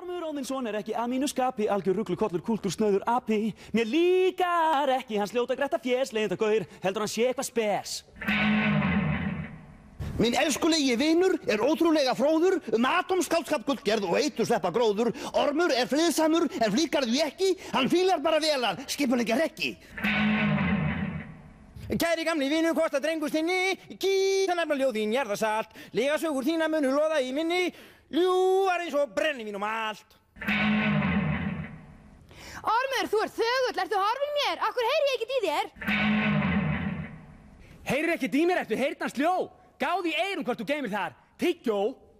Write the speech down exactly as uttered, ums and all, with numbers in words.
Ormur Óðinsson er ekki að mínu skapi, algjör ruglukollur, kúltúrsnauður api. Mér líkar ekki hans ljóta gretta fjés, leiðinda gaur, heldur hann sé eitthvað spes. Minn elskulegi vinur er ótrúlega fróður um atómskáldskap gullgerð og eitur sleppa gróður. Ormur er friðsamur en flíkar því ekki, hann fílar bara vel að skipuleggja hrekki. Kæri gamli vinur, hvort að drengur stinni, kýta nefna ljóð þín jarðasalt, lega sögur þína munu loða í minni, ljúfar eins og brennivín og malt. Ormur, þú ert þögull, ertu horfinn mér? Akkur heyri ég ekkert í þér? Heyrir ekkert í mér, ertu heyrnarsljó? Gáðu í eyrum hvort þú geymir þar. Tyggjó.